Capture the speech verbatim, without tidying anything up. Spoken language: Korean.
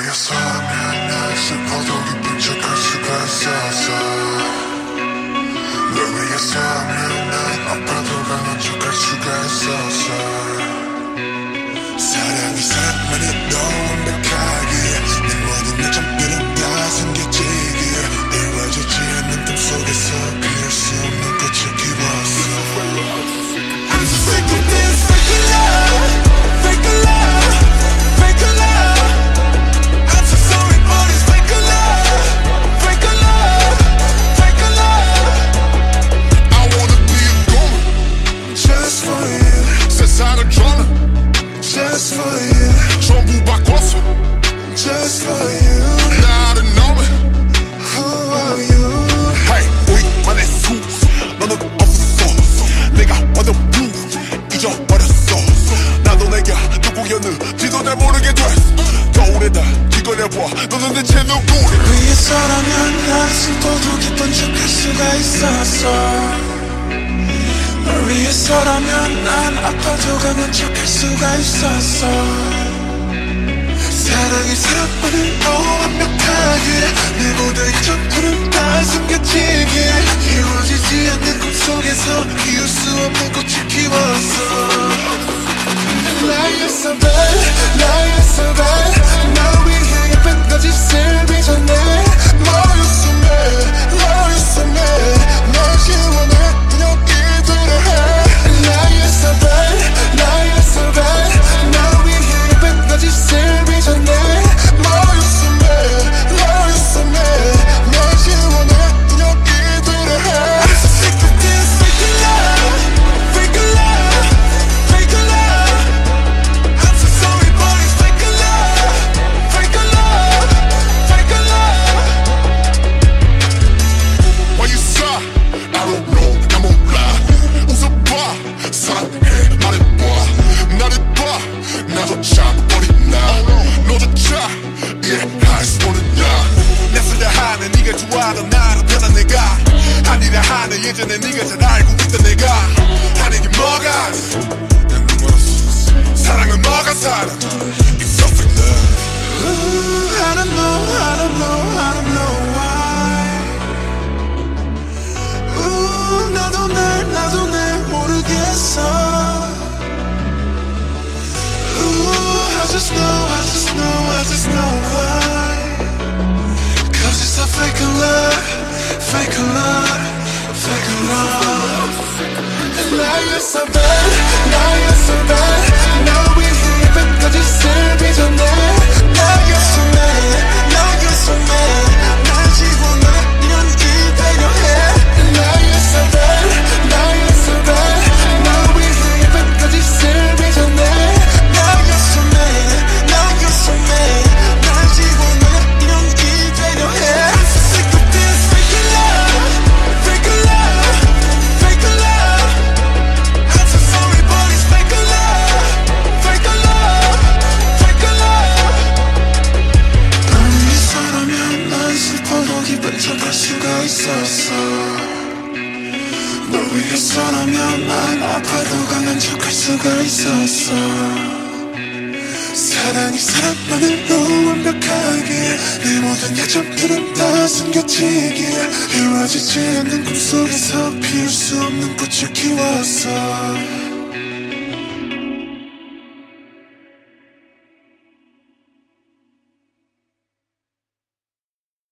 위해서라면 난 슬퍼도 기쁜 척할 수가 있었어. 널 위해서라면 난 아파도 강한 척할 수가 있었어. 사랑이 사랑만이 너무 완벽하게 내 모든 내 점들은 다 숨겨지기에 이루어지지 않는 꿈속에서 피울 수 없는 꽃을 키웠어. I'm so sick of this fake love, fake love, fake love. I'm so sorry but it's fake love, fake love, fake love. I wanna be a goner just for you. 세상을 전해 just for you. 전부 바꿨어 just for you. 나를 너무 who are you? Hey 우리만의 수 너는 없어. 내가 받은 부 잊어버렸어. 나도 내가 누구였는지도 잘 모르게 됐어. 거울에다 뒤걸려봐 너는 대체 누구니? 위해서라면 난 슬퍼도 기쁜 척할 수가 있었어. 널 위해서라면 난 아파도 강한 척할 수가 있었어. 사랑이 사랑만을 너무 완벽하게 내 모든 점들은 다 숨겨지게 이루어지지 않는 꿈속에서 피울 수 없는 꽃을 키웠어. Lie you're so bad, lie you're so bad. 날 위해 예쁜 거짓을 빚어내. Lie you're so mad, lie you're so mad. 날 지원해 그냥 이대로 해. Lie you're so bad, lie you're so bad. 날 위해 예쁜 거짓을 빚어내. Lie you're so mad, lie you're so mad. 날 지원해 그냥 이대로 해. I'm so sick of this fake love, fake love, fake love. I'm so sorry but it's fake love, fake love, fake love. Why you sigh? I don't know, 나 몰라. 웃어봐, 사랑해 말해봐. 나를 봐, 나조차 버린 나. 너조차 이해할 수 없는 나. 낯설려 하는 네가 좋아하던 나로 변한 내가 아니라 하는 예전에 네가 잘 알고 있던 내가 하는 게 뭐가 난 눈물었어. 사랑은 뭐가 살아. It's so fake love. Ooh, I don't know, I don't know, I don't know why. Ooh, 나도 날, 나도 날 모르겠어. Ooh, I just know, I just know, I just know why. Cause it's a fake love, fake love, fake love. And now you're so bad, now you're so bad. Now we're here, but got you still be on there. Now you're so mad, now you're so mad. 날 지워놔, 이런 이대로 해. And now you're so bad, now you're so bad. Now we're here, but got you still be on there. Now you're so mad, now you're so mad. 날 지워놔, 이런 이대로 해. I'm so sick of this fake love, fake love, fake love. I'm so sorry but it's fake love, fake love, fake love. 널 위해서라면 난 슬퍼도 기쁜 척할 수가 있었어. 널 위해서라면 난 아파도 강한 척할 수가 있었어. 사랑이 사랑만을 너무 완벽하게 내 모든 예정들은 다 숨겨지기에 이루어지지 않는 꿈속에서 피울 수 없는 꽃을 키웠어.